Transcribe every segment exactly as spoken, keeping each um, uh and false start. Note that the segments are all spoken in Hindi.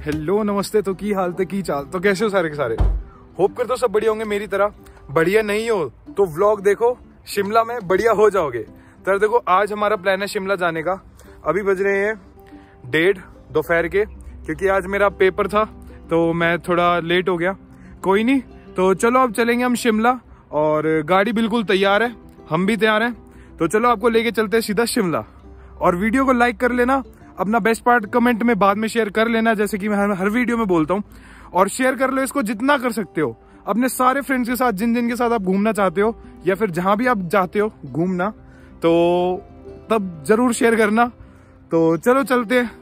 हेलो नमस्ते। तो की हाल थे की चाल, तो कैसे हो सारे के सारे? होप करते हो सब बढ़िया होंगे मेरी तरह। बढ़िया नहीं हो तो व्लॉग देखो, शिमला में बढ़िया हो जाओगे। तो देखो आज हमारा प्लान है शिमला जाने का। अभी बज रहे हैं डेढ़ दोपहर के, क्योंकि आज मेरा पेपर था तो मैं थोड़ा लेट हो गया। कोई नहीं, तो चलो अब चलेंगे हम शिमला, और गाड़ी बिल्कुल तैयार है, हम भी तैयार हैं। तो चलो आपको लेके चलते हैं सीधा शिमला। और वीडियो को लाइक कर लेना, अपना बेस्ट पार्ट कमेंट में बाद में शेयर कर लेना, जैसे कि मैं हर वीडियो में बोलता हूँ। और शेयर कर लो इसको जितना कर सकते हो अपने सारे फ्रेंड्स के साथ, जिन जिन के साथ आप घूमना चाहते हो या फिर जहां भी आप चाहते हो घूमना, तो तब जरूर शेयर करना। तो चलो चलते हैं।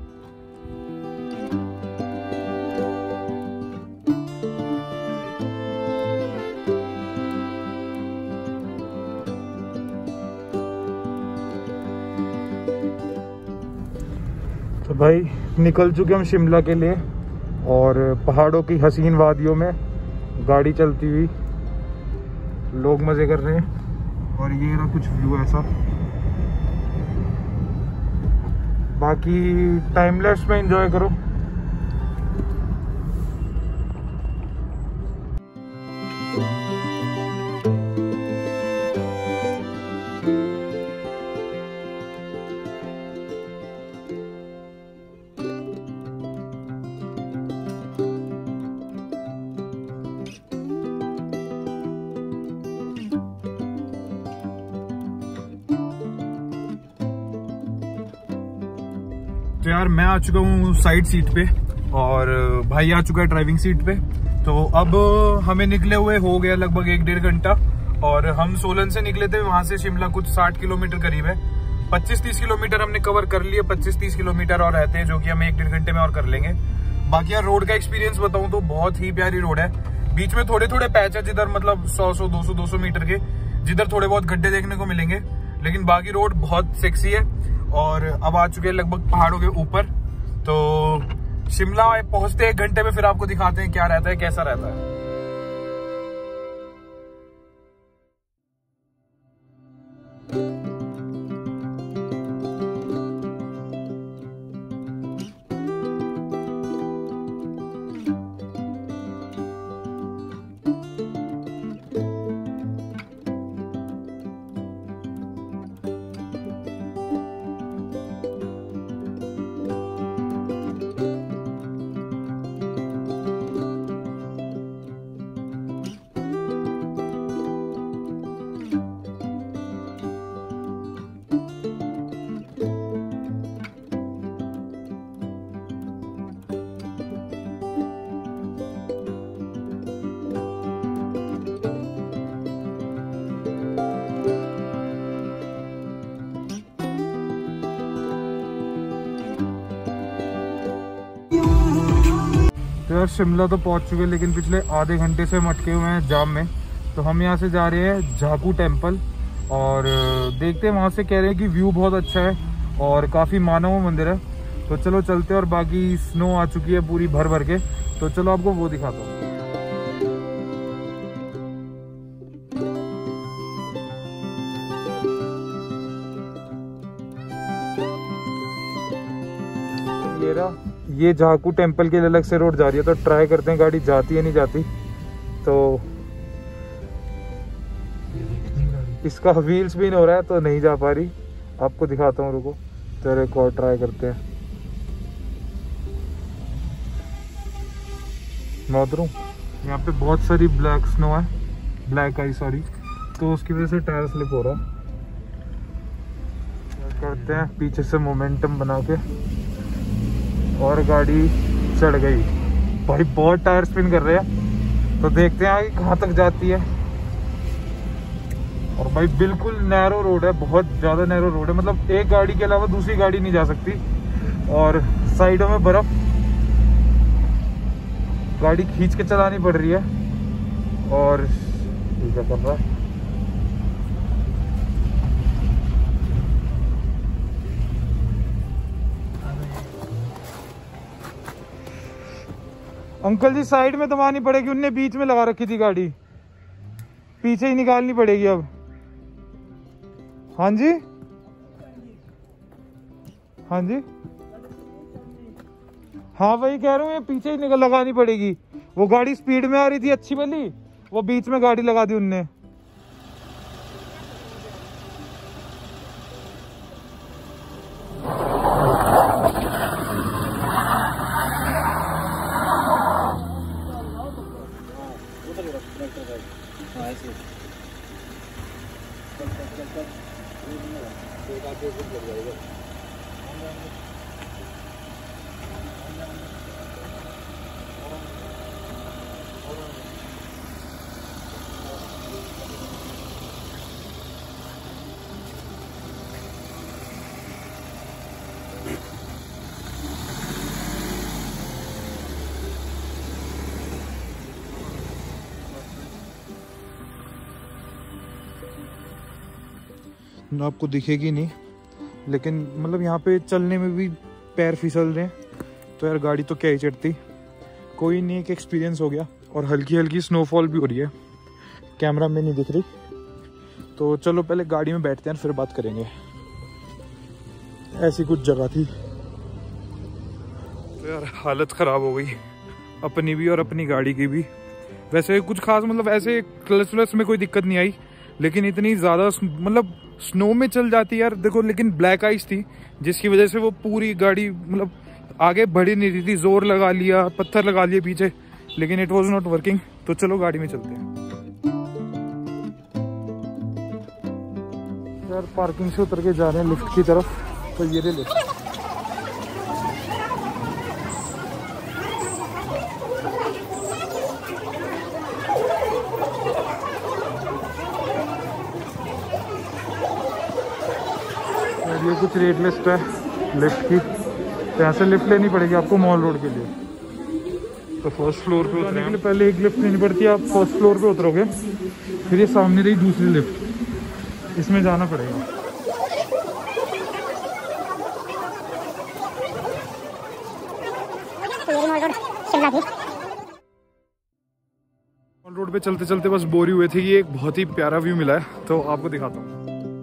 तो भाई निकल चुके हम शिमला के लिए, और पहाड़ों की हसीन वादियों में गाड़ी चलती हुई लोग मजे कर रहे हैं। और ये ना कुछ व्यू ऐसा, बाकी टाइम लैप्स में एंजॉय करो। तो यार मैं आ चुका हूँ साइड सीट पे, और भाई आ चुका है ड्राइविंग सीट पे। तो अब हमें निकले हुए हो गया लगभग एक डेढ़ घंटा, और हम सोलन से निकले थे। वहां से शिमला कुछ साठ किलोमीटर करीब है। पच्चीस तीस किलोमीटर हमने कवर कर लिए, पच्चीस तीस किलोमीटर और रहते हैं जो कि हम एक डेढ़ घंटे में और कर लेंगे। बाकी यार रोड का एक्सपीरियंस बताऊं तो बहुत ही प्यारी रोड है। बीच में थोड़े थोड़े पैच है जिधर मतलब सौ सौ दो सौ दो सौ मीटर के, जिधर थोड़े बहुत गड्ढे देखने को मिलेंगे, लेकिन बाकी रोड बहुत सेक्सी है। और अब आ चुके हैं लगभग पहाड़ों के ऊपर। तो शिमला पहुंचते एक घंटे में फिर आपको दिखाते हैं क्या रहता है, कैसा रहता है। तो यार शिमला तो पहुंच चुके, लेकिन पिछले आधे घंटे से हम अटके हुए हैं जाम में। तो हम यहाँ से जा रहे हैं झाकू टेम्पल, और देखते हैं। वहाँ से कह रहे हैं कि व्यू बहुत अच्छा है और काफ़ी मानव मंदिर है। तो चलो चलते हैं। और बाकी स्नो आ चुकी है पूरी भर भर के, तो चलो आपको वो दिखाता हूँ। ये रहा, ये झाकू टेम्पल के लिए अलग से रोड जा रही है। तो ट्राई करते हैं गाड़ी जाती है नहीं जाती। तो इसका व्हील स्पिन हो रहा है तो नहीं जा पा रही, आपको दिखाता हूँ, रुको। तो एक और ट्राई करते हैं। मैं उतरूं, यहाँ पे बहुत सारी ब्लैक स्नो है, ब्लैक आई सॉरी, तो उसकी वजह से टायर स्लिप हो रहा है। करते हैं पीछे से मोमेंटम बना के, और गाड़ी चढ़ गई। भाई बहुत टायर स्पिन कर रहे हैं, तो देखते हैं आगे कहाँ तक जाती है। और भाई बिल्कुल नैरो रोड है, बहुत ज़्यादा नैरो रोड है, मतलब एक गाड़ी के अलावा दूसरी गाड़ी नहीं जा सकती। और साइडों में बर्फ, गाड़ी खींच के चलानी पड़ रही है। और ये क्या कर रहा है? अंकल जी साइड में दबानी पड़ेगी, उनने बीच में लगा रखी थी गाड़ी, पीछे ही निकालनी पड़ेगी अब। हाँ जी हाँ जी हाँ वही कह रहा हूँ, ये पीछे ही निकल लगानी पड़ेगी। वो गाड़ी स्पीड में आ रही थी अच्छी वाली, वो बीच में गाड़ी लगा दी उनने। आपको दिखेगी नहीं, लेकिन मतलब यहाँ पे चलने में भी पैर फिसल रहे हैं, तो यार गाड़ी तो क्या ही चढ़ती। कोई नहीं, एक एक्सपीरियंस हो गया। और हल्की हल्की स्नोफॉल भी हो रही है, कैमरा में नहीं दिख रही। तो चलो पहले गाड़ी में बैठते हैं, फिर बात करेंगे। ऐसी कुछ जगह थी। तो यार हालत ख़राब हो गई अपनी भी और अपनी गाड़ी की भी। वैसे कुछ खास मतलब ऐसे क्लच व्लच में कोई दिक्कत नहीं आई, लेकिन इतनी ज़्यादा मतलब स्नो में चल जाती यार देखो। लेकिन ब्लैक आइस थी, जिसकी वजह से वो पूरी गाड़ी मतलब आगे बढ़ी नहीं रही थी। जोर लगा लिया, पत्थर लगा लिए पीछे, लेकिन इट वाज नॉट वर्किंग। तो चलो गाड़ी में चलते हैं यार। पार्किंग से उतर के जा रहे हैं लिफ्ट की तरफ। तो ये ले लिफ्ट। ये कुछ रेट लिस्ट है लिफ्ट की। तो यहाँ से लिफ्ट लेनी पड़ेगी आपको मॉल रोड के लिए। तो फर्स्ट फ्लोर पे उतरने के लिए पहले एक लिफ्ट लेनी पड़ती है। आप फर्स्ट फ्लोर पे उतरोगे, फिर ये सामने रही दूसरी लिफ्ट, इसमें जाना पड़ेगा। मॉल रोड पे चलते चलते बस बोरी हुए थे। ये एक बहुत ही प्यारा व्यू मिला है, तो आपको दिखाता हूँ।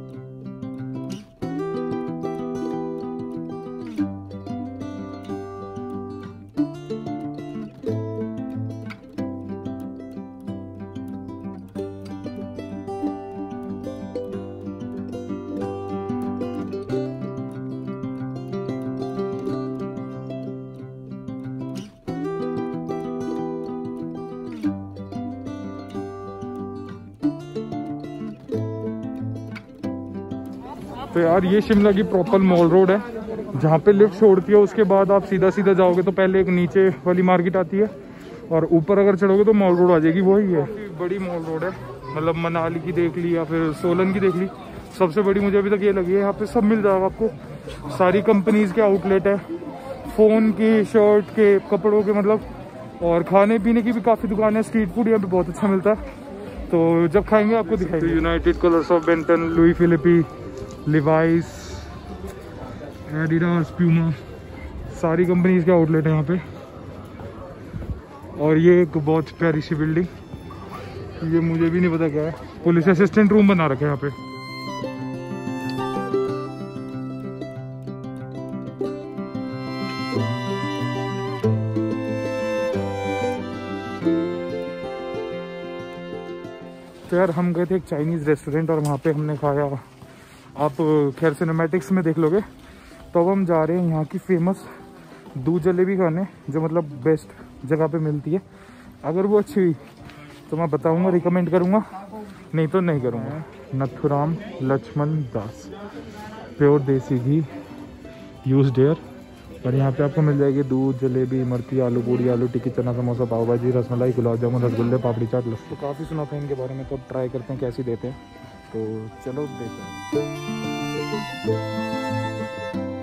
तो यार ये शिमला की प्रॉपर मॉल रोड है, जहाँ पे लिफ्ट छोड़ती है। उसके बाद आप सीधा सीधा जाओगे तो पहले एक नीचे वाली मार्केट आती है, और ऊपर अगर चढ़ोगे तो मॉल रोड आ जाएगी। वही है, बड़ी मॉल रोड है। मतलब मनाली की देख ली या फिर सोलन की देख ली, सबसे बड़ी मुझे अभी तक ये लगी है। यहाँ पे सब मिल जाएगा आपको, सारी कंपनीज के आउटलेट है, फ़ोन के, शर्ट के, कपड़ों के मतलब, और खाने पीने की भी काफ़ी दुकान है। स्ट्रीट फूड यहाँ पे बहुत अच्छा मिलता है, तो जब खाएंगे आपको दिखाएंगे। United Colors of Benetton, Louis Philippe, Levi's, Adidas, Puma, सारी कंपनीज के आउटलेट है यहाँ पे। और ये एक बहुत प्यारी सी बिल्डिंग, ये मुझे भी नहीं पता क्या है, पुलिस असिस्टेंट रूम बना रखा है यहाँ पे। तो यार हम गए थे एक चाइनीज़ रेस्टोरेंट, और वहाँ पे हमने खाया। आप खैर सिनेमैटिक्स में देख लोगे। तो अब हम जा रहे हैं यहाँ की फेमस दूध जलेबी खाने, जो मतलब बेस्ट जगह पे मिलती है। अगर वो अच्छी हुई तो मैं बताऊँगा, रिकमेंड करूँगा, नहीं तो नहीं करूँगा। नथुराम लक्ष्मण दास, प्योर देसी घी यूज डेयर। और यहाँ पे आपको मिल जाएगी दूध जलेबी, इमरती, आलू पूड़ी, आलू टिक्की, चना समोसा, पाव भाजी, रसमलाई, गुलाब जामुन, रसगुल्ले, पापड़ी चाट, लस्सी। तो काफ़ी सुना था इनके बारे में, तो ट्राई करते हैं कैसी देते हैं। तो चलो देखते हैं।